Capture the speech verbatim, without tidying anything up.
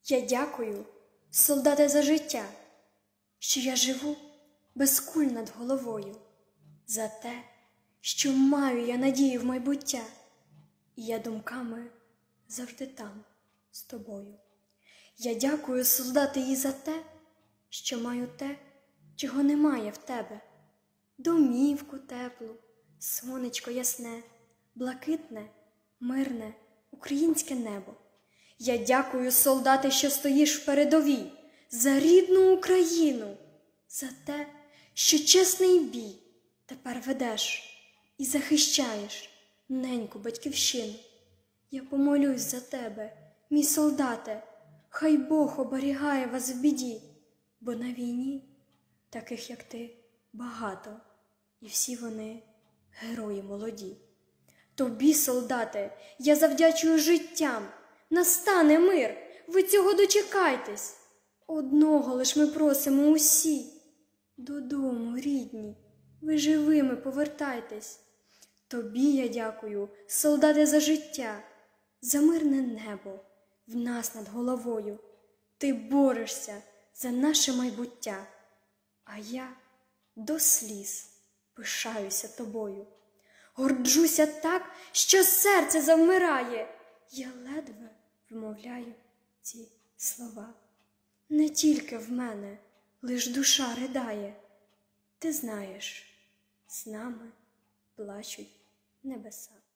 Я дякую, солдате, за життя, що я живу без куль над головою, за те, що маю я надію в майбуття, і я думками завжди там, з тобою. Я дякую, солдате, і за те, що маю те, чого немає в тебе. Домівку теплу, сонечко ясне, блакитне, мирне, українське небо. Я дякую, солдате, що стоїш в передовій, за рідну Україну, за те, що чесний бій тепер ведеш і захищаєш неньку батьківщину. Я помолюсь за тебе, мій солдате, хай Бог оберігає вас в біді, бо на війні таких, як ти, багато, і всі вони герої молоді. Тобі, солдате, я завдячую життям, настане мир, ви цього дочекайтесь. Одного лиш ми просимо усі, додому, рідні, ви живими повертайтесь. Тобі я дякую, солдате, за життя, за мирне небо в нас над головою. Ти борешся за наше майбуття, а я до сліз пишаюся тобою. Горджуся так, що серце завмирає. Я ледве вимовляю ці слова. Не тільки в мене лиш душа ридає. Ти знаєш, з нами плачуть небеса.